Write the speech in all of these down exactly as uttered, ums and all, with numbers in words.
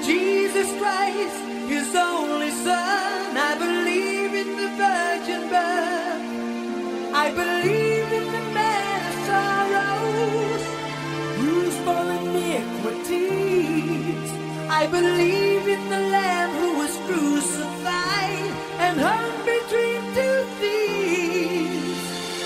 Jesus Christ, his only son. I believe in the virgin birth. I believe in the man of sorrows, bruised for iniquities. I believe in the Lamb who was crucified and hung between two thieves.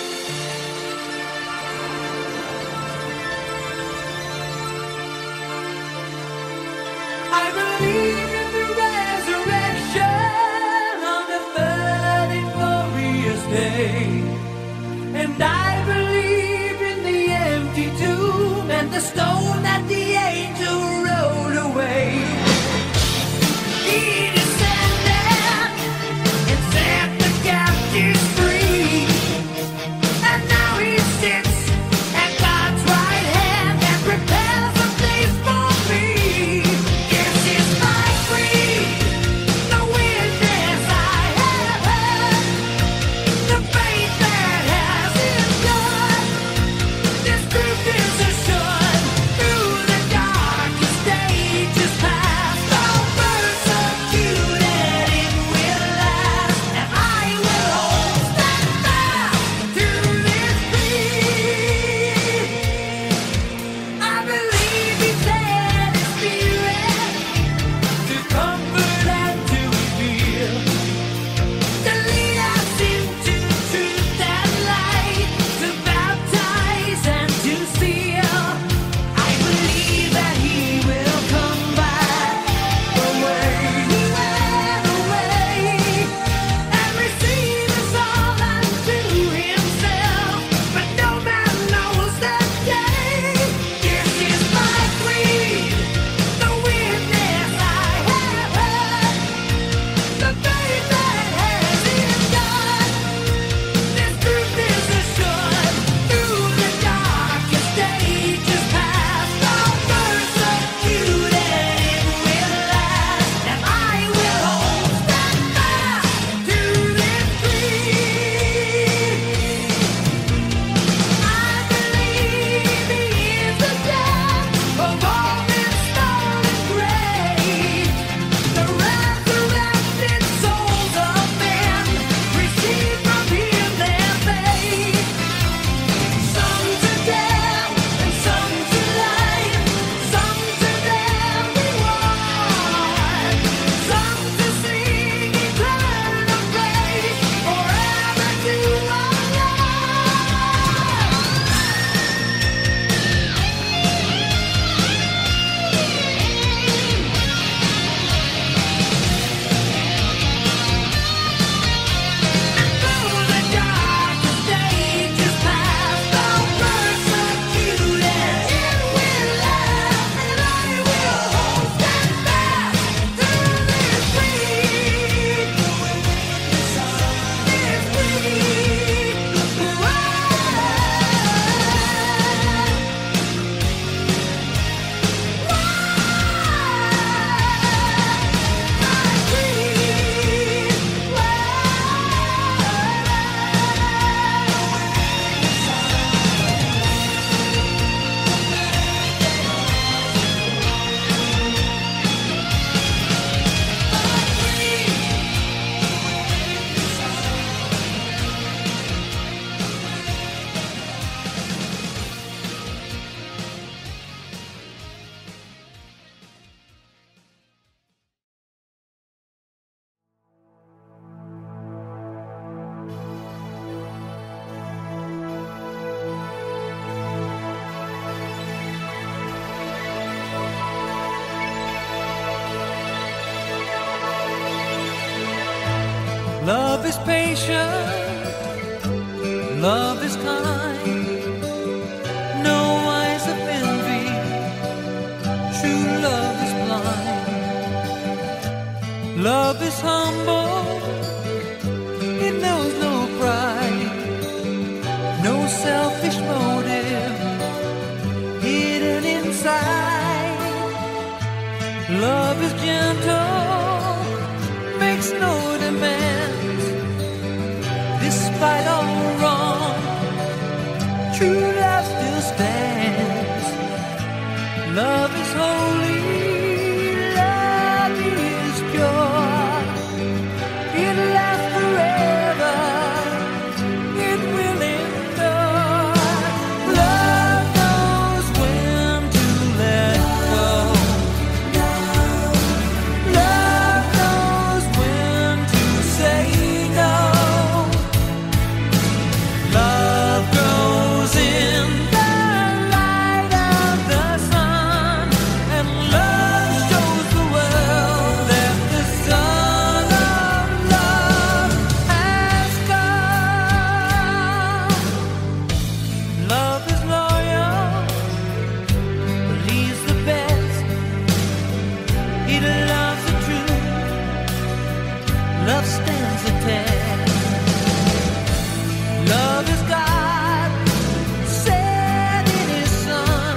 I believe in the resurrection on the third and glorious day. And I believe in the empty tomb and the stone that the angel rolled away. He descended and set the captives free. And now he sits at God's right hand and prepares a place for me. This is my creed, the witness I have heard, the faith that has endured. This truth is assured through the darkest ages past. All persecuted it will last, and I will hold steadfast to this creed. I believe he sent his spirit to comfort and to reveal, to lead us into truth and light, to baptize and to seal. I believe that he will come back the way he went away and receive us all unto himself. But no man knows that day. This is my creed, the witness I have heard, the faith that has endured. This truth is assured through the darkest ages past. All persecuted it will last, and I will hold steadfast to this creed. I believe he is the death of all men, small and great. The resurrected souls of men receive from him their faith. Some to death and some to life, some to their reward, some to sing eternal praise forever to our through the darkest ages past. All persecuted it will last, and I will hold steadfast to this creed. This Love is patient, love is kind, no eyes of envy, true love is blind. Love is humble, it knows no pride, no selfish motive hidden inside. Love is gentle, makes no demands, despite all wrong, true love still stands. Love is holy, love love stands a test. Love is God said in His Son.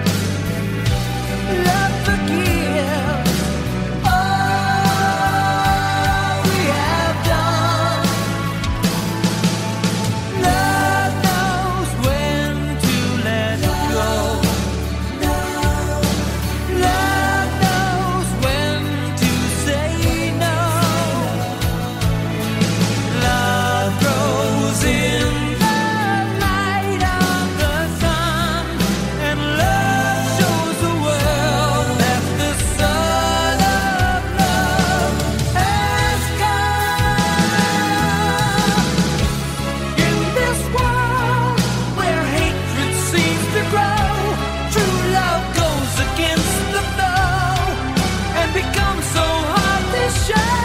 Love forgives all we have done. Love knows when to let go. Love knows when to say no. Love grows in the light of the sun, and love shows the world that the Son of Love has come. In this world where hatred seems to grow, true love goes against the flow and becomes so hard to show.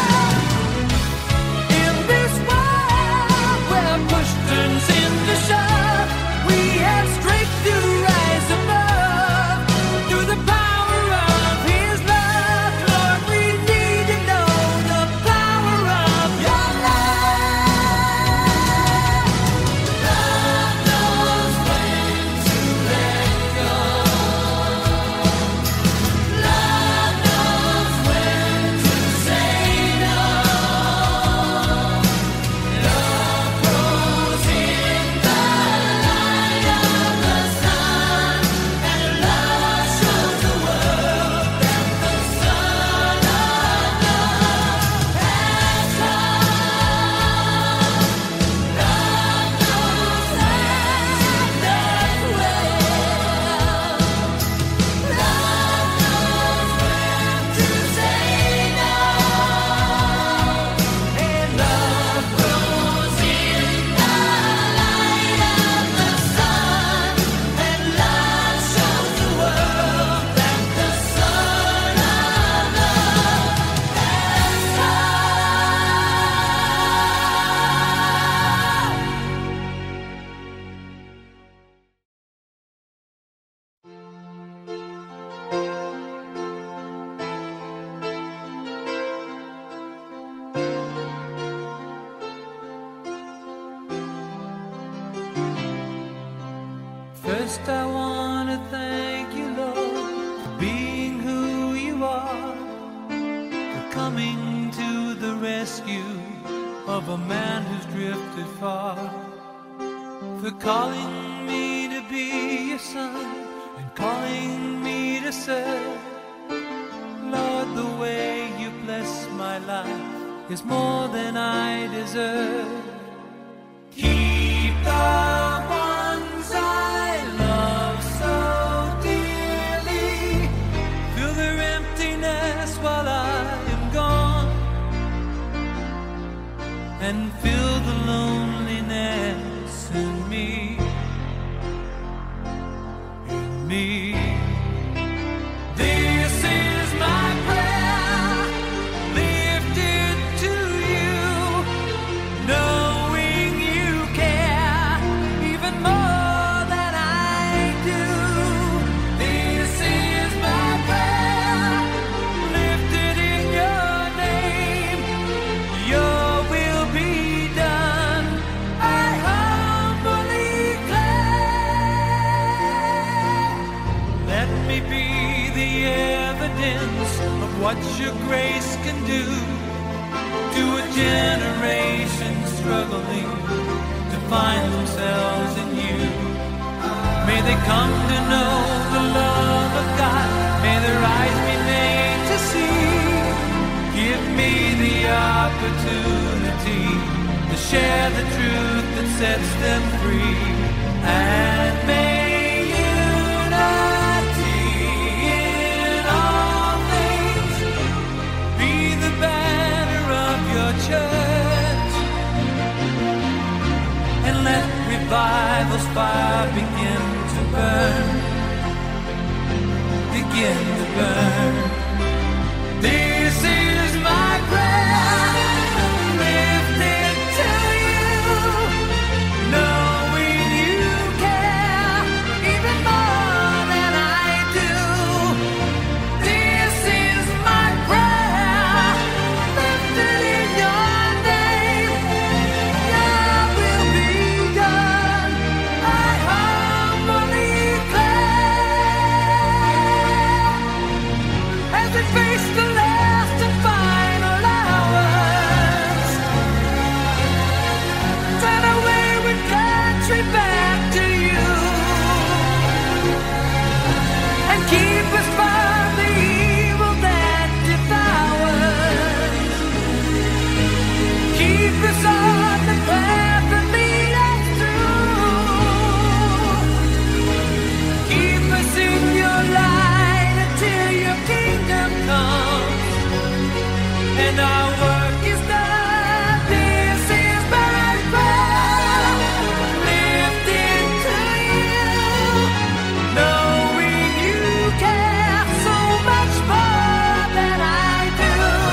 In this world where push turns into shove, we have strength to rise above through the power of His love. Lord, we need to know the power of Your love. Love knows when to let go. Love knows when to say no. Love grows in the light of the sun, and love shows the world that the Son of Love has come. Love knows that that's well. Love knows when to say no. And love grows in the light of the sun, and love shows the world that the Son of Love has First I want to thank You, Lord, for being who You are, for coming to the rescue of a man who's drifted far, for calling me to be Your son and calling me to serve. Lord, the way You bless my life is more than I deserve. Keep the ones I love so dearly, fill their emptiness while I am gone, and fill the loneliness in me, in me. This is my prayer, lifted to You, knowing You care even more than I do. This is my prayer, lifted in Your name. Your will be done, I humbly claim. Let me be the evidence of what Your grace can do to a generation struggling to find themselves in You. May they come to know the love of God. May their eyes be made to see. Give me the opportunity to share the truth that sets them free. And may unity in all things be the banner of Your church. And let revival's fire begin to burn, begin to burn. This is my prayer, lifted to You, knowing You care even more than I do. This is my prayer, lifted in and our work is done. This is my prayer, lifted to you, knowing you care so much more than I do.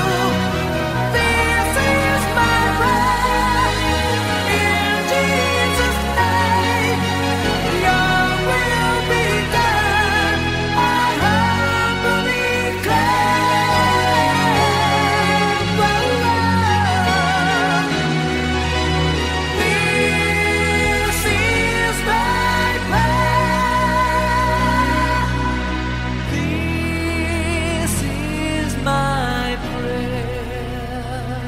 This is my prayer, in Jesus' name, your will be done, I humbly claim. Whoa, whoa. This is my prayer. This is my prayer.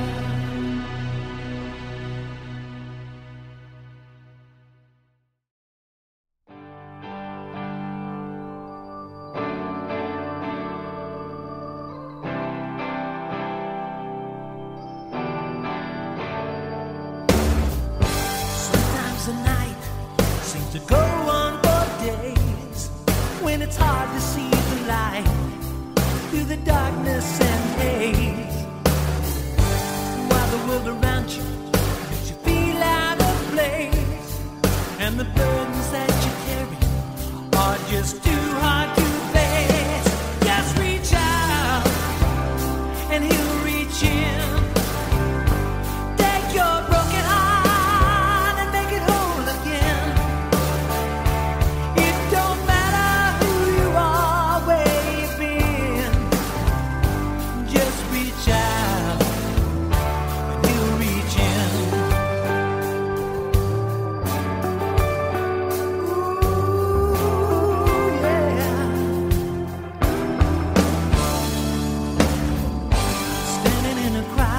Sometimes the night seems to go on for days, when it's hard to see the light through the darkness and haze. While the world around you makes you feel out of place, and the burdens that you carry are just too hard to face. Just reach out and he'll reach in. Take your broken heart and make it whole again. It don't matter who you are, where you've been. Just reach out and he'll reach in. Ooh, yeah. Standing in a crowd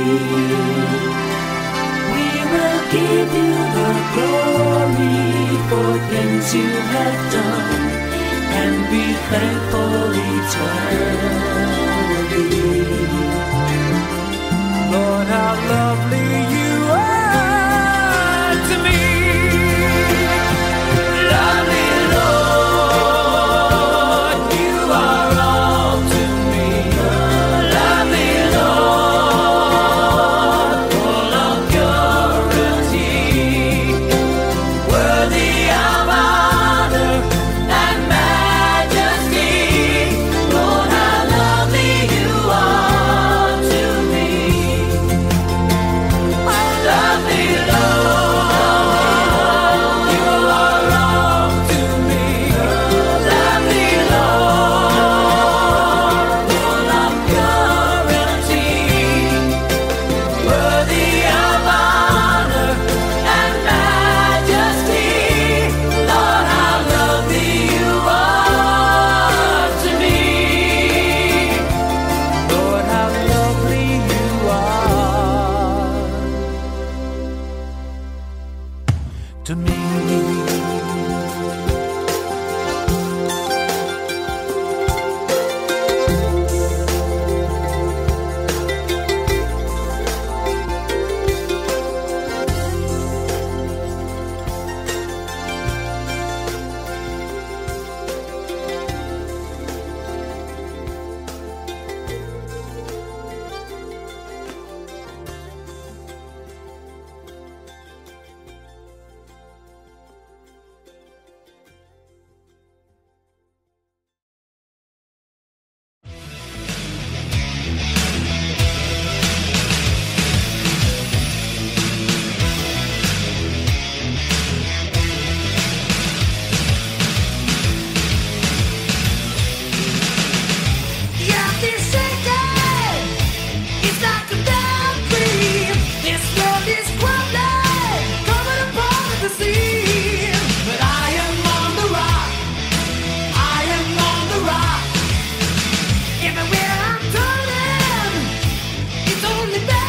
We will give you the glory for things you have done and be thankful eternally. Lord, how lovely you are to me. Lovely Lord, you are all to me. Lovely Lord, full of purity, worthy of honor and majesty. Lord, how lovely you are to me. Lovely Lord, you are all to me. Lovely Lord, full of purity, worthy of honor and majesty. Lord, how lovely you are to me. Lord, how lovely you are to me. Yeah, this shaking, it's like a bad dream. This world is crumbling, coming apart at the seams. But I am on the rock, I am on the rock. Everywhere I'm turning, it's only better.